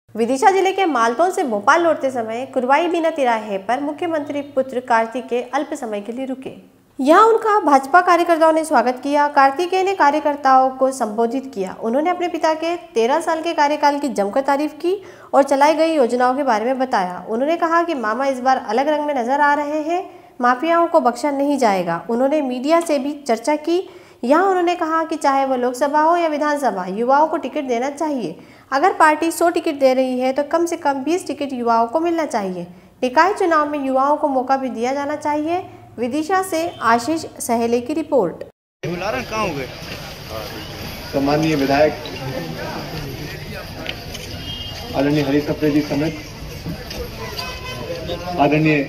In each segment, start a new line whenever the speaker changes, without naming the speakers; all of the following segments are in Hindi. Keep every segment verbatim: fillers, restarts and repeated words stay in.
विदिशा जिले के मालतोन से भोपाल लौटते समय कुरवाई बीना तिराहे पर मुख्यमंत्री पुत्र कार्तिकेय अल्प समय के लिए रुके। यहाँ उनका भाजपा कार्यकर्ताओं ने स्वागत किया। कार्तिकेय ने कार्यकर्ताओं को संबोधित किया। उन्होंने अपने पिता के तेरह साल के कार्यकाल की जमकर तारीफ की और चलाई गई योजनाओं के बारे में बताया। उन्होंने कहा कि मामा इस बार अलग रंग में नजर आ रहे हैं, माफियाओं को बख्शा नहीं जाएगा। उन्होंने मीडिया से भी चर्चा की। यहाँ उन्होंने कहा कि चाहे वो लोकसभा हो या विधानसभा, युवाओं को टिकट देना चाहिए। अगर पार्टी सौ टिकट दे रही है तो कम से कम बीस टिकट युवाओं को मिलना चाहिए। निकाय चुनाव में युवाओं को मौका भी दिया जाना चाहिए। विदिशा से आशीष सहेले की रिपोर्ट।
कहाँ हो गए?
सम्माननीय विधायक आदरणीय हरी सप्रे जी समेत आदरणीय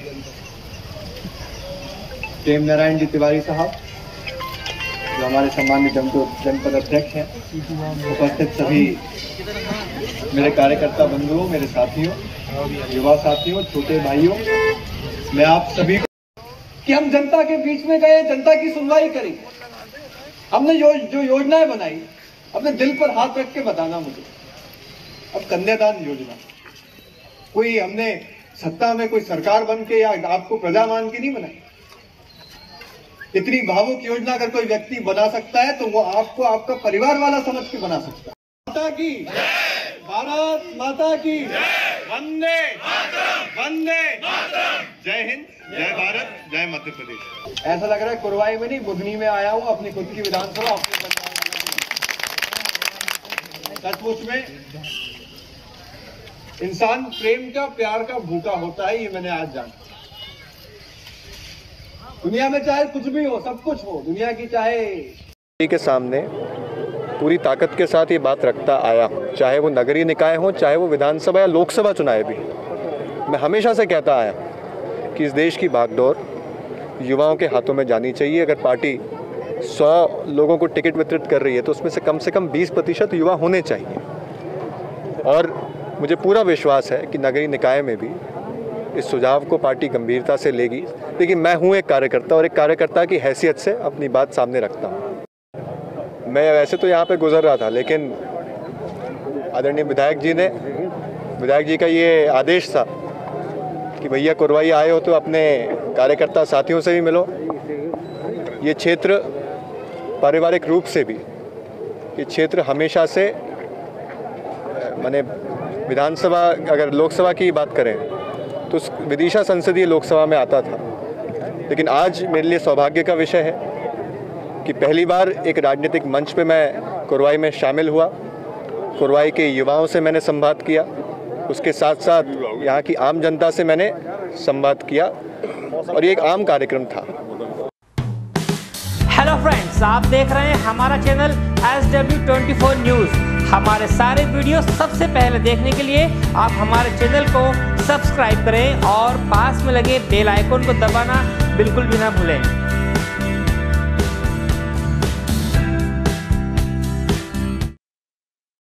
प्रेम नारायण जी तिवारी साहब, जो हमारे सम्मानित जनपद अध्यक्ष हैं, उपस्थित सभी मेरे कार्यकर्ता बंधुओं, मेरे साथियों, युवा साथियों, छोटे भाइयों, मैं आप सभी को कि हम जनता के बीच में गए, जनता की सुनवाई करी। हमने जो जो योजनाएं बनाई, अपने दिल पर हाथ रख के बताना मुझे। अब कन्यादान योजना कोई हमने सत्ता में कोई सरकार बन के या आपको प्रजा मान के नहीं बनाई। इतनी भावुक योजना अगर कोई व्यक्ति बना सकता है तो वो आपको आपका परिवार वाला समझ के बना सकता है। माता की, भारत माता की, वंदे वंदे, जय हिंद, जय भारत, जय मध्य प्रदेश। ऐसा लग रहा है कुरवाई में नहीं, बुधनी में आया हूं, अपनी खुद की विधानसभा अपने। सचमुच में इंसान प्रेम का, प्यार का भूखा होता है, ये मैंने आज जाना। दुनिया में चाहे कुछ भी हो, सब कुछ हो, दुनिया की चाहे
के सामने पूरी ताकत के साथ ये बात रखता आया, चाहे वो नगरीय निकाय हो, चाहे वो विधानसभा या लोकसभा चुनाव भी। मैं हमेशा से कहता आया कि इस देश की भागदौड़ युवाओं के हाथों में जानी चाहिए। अगर पार्टी सौ लोगों को टिकट वितरित कर रही है तो उसमें से कम से कम बीस प्रतिशत युवा होने चाहिए। और मुझे पूरा विश्वास है कि नगरीय निकाय में भी इस सुझाव को पार्टी गंभीरता से लेगी। लेकिन मैं हूं एक कार्यकर्ता और एक कार्यकर्ता की हैसियत से अपनी बात सामने रखता हूं। मैं वैसे तो यहाँ पे गुजर रहा था, लेकिन आदरणीय विधायक जी ने विधायक जी का ये आदेश था कि भैया कुरवाई आए हो तो अपने कार्यकर्ता साथियों से भी मिलो। ये क्षेत्र पारिवारिक रूप से भी, ये क्षेत्र हमेशा से माने विधानसभा, अगर लोकसभा की बात करें तो विदिशा संसदीय लोकसभा में आता था। लेकिन आज मेरे लिए सौभाग्य का विषय है कि पहली बार एक राजनीतिक मंच पे मैं कुरवाई में शामिल हुआ। कुरवाई के युवाओं से मैंने संवाद किया, उसके साथ साथ यहाँ की आम जनता से मैंने संवाद किया और ये एक आम कार्यक्रम था।
हेलो फ्रेंड्स, आप देख रहे हैं हमारा channel S W twenty four news. हमारे सारे वीडियो सबसे पहले देखने के लिए आप हमारे चैनल को सब्सक्राइब करें और पास में लगे बेल आइकन को दबाना बिल्कुल भी ना भूलें।